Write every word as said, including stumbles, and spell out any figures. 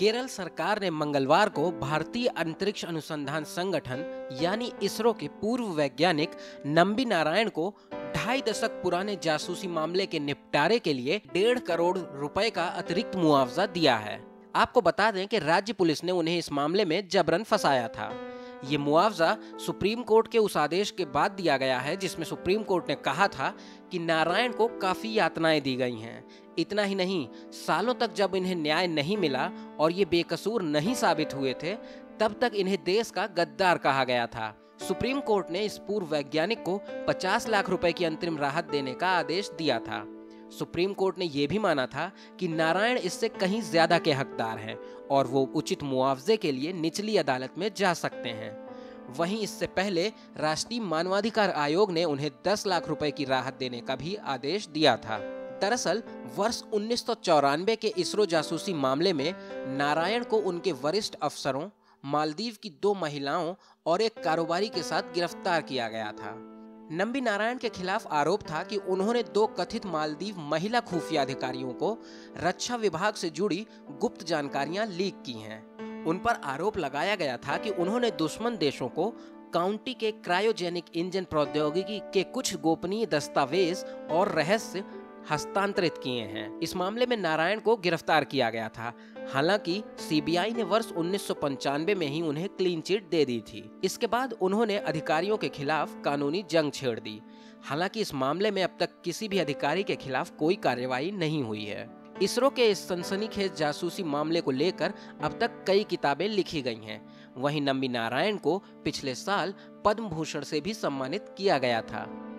केरल सरकार ने मंगलवार को भारतीय अंतरिक्ष अनुसंधान संगठन यानी इसरो के पूर्व वैज्ञानिक नंबी नारायण को ढाई दशक पुराने जासूसी मामले के निपटारे के लिए डेढ़ करोड़ रुपए का अतिरिक्त मुआवजा दिया है। आपको बता दें कि राज्य पुलिस ने उन्हें इस मामले में जबरन फंसाया था। ये मुआवजा सुप्रीम कोर्ट के उस आदेश के बाद दिया गया है जिसमें सुप्रीम कोर्ट ने कहा था कि नारायण को काफी यातनाएं दी गई हैं। इतना ही नहीं, सालों तक जब इन्हें न्याय नहीं मिला और ये बेकसूर नहीं साबित हुए थे, तब तक इन्हें देश का गद्दार कहा गया था। सुप्रीम कोर्ट ने इस पूर्व वैज्ञानिक को पचास लाख रुपए की अंतरिम राहत देने का आदेश दिया था। सुप्रीम कोर्ट ने यह भी माना था कि नारायण इससे कहीं ज्यादा के हकदार हैं और वो उचित मुआवजे के लिए निचली अदालत में जा सकते हैं। वहीं इससे पहले राष्ट्रीय मानवाधिकार आयोग ने उन्हें दस लाख रुपए की राहत देने का भी आदेश दिया था। दरअसल वर्ष उन्नीस सौ चौरानवे के इसरो जासूसी मामले में नारायण को उनके वरिष्ठ अफसरों, मालदीव की दो महिलाओं और एक कारोबारी के साथ गिरफ्तार किया गया था। नंबी नारायण के खिलाफ आरोप था कि उन्होंने दो कथित मालदीव महिला खुफिया अधिकारियों को रक्षा विभाग से जुड़ी गुप्त जानकारियां लीक की हैं। उन पर आरोप लगाया गया था कि उन्होंने दुश्मन देशों को काउंटी के क्रायोजेनिक इंजन प्रौद्योगिकी के कुछ गोपनीय दस्तावेज और रहस्य हस्तांतरित किए हैं। इस मामले में नारायण को गिरफ्तार किया गया था। हालांकि सीबीआई ने वर्ष उन्नीस सौ पंचानवे में ही उन्हें क्लीन चिट दे दी थी। इसके बाद उन्होंने अधिकारियों के खिलाफ कानूनी जंग छेड़ दी। हालांकि इस मामले में अब तक किसी भी अधिकारी के खिलाफ कोई कार्रवाई नहीं हुई है। इसरो के इस सनसनीखेज जासूसी मामले को लेकर अब तक कई किताबें लिखी गई हैं। वहीं नंबी नारायण को पिछले साल पद्म भूषण से भी सम्मानित किया गया था।